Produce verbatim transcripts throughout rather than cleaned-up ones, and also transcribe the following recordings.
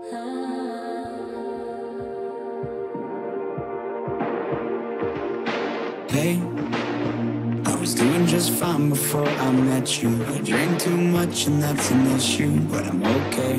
Hey, I was doing just fine before I met you. I drank too much and that's an issue, but I'm okay.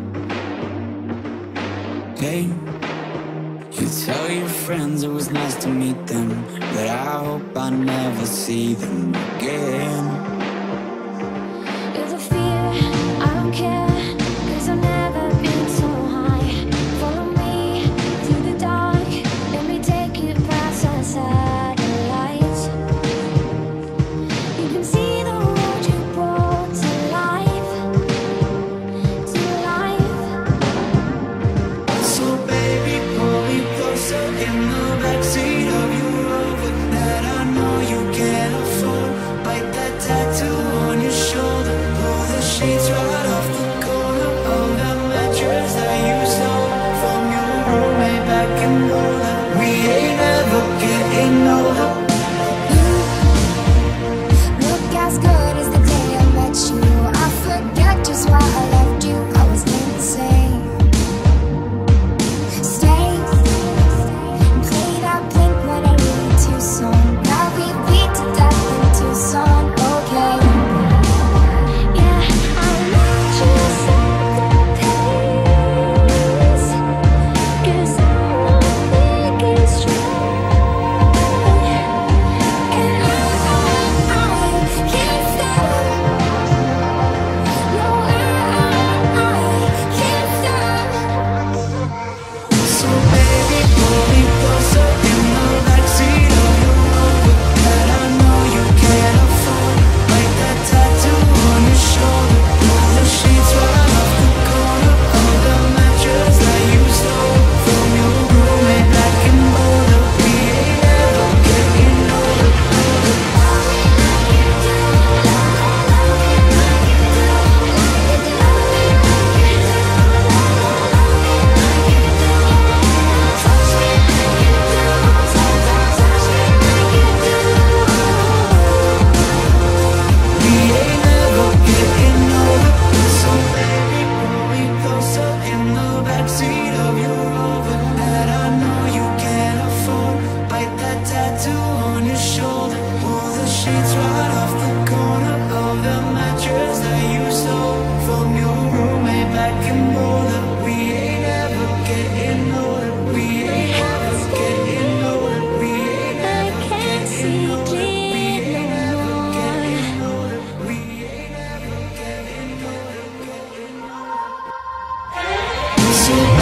Hey, you tell your friends it was nice to meet them, but I hope I never see them again. You're the fear, I don't care, 'cause I've never been so high. Follow me through the dark, let me take you past the satellites. You can see the world you brought to life, to life. So baby, pull me closer in the backseat of your Rover that I know you can't afford. Bite that tattoo on your shoulder, pull the sheets right off the corner of that mattress that you stole from your roommate back in Boulder. We ain't ever getting older. Look as good as the day I met you. I forget just why I left you. I was insane. Stay, play that Blink one eighty-two song. Now we beat to death in Tucson. Okay. Yeah, I let you set the pace, 'cause I'm not thinking straight. And I, I can't stop. No, I, I, I can't stop. So baby, pull me closer in the backseat of your Rover that I know you can't afford. Bite that tattoo on your shoulder, pull the sheets right off the corner of the mattress that you stole from your roommate back in Boulder. We ain't ever getting older. We ain't ever getting older. So baby, pull me closer in the backseat of your Rover that I know you can't afford. Bite that tattoo on your shoulder, pull the sheets right off the corner of the mattress that you stole from your roommate back in Boulder. We ain't ever getting older. We ain't ever getting older. We ain't I ever can't see getting older. We clear ain't no ever more. getting older. We ain't ever getting older. Getting older. So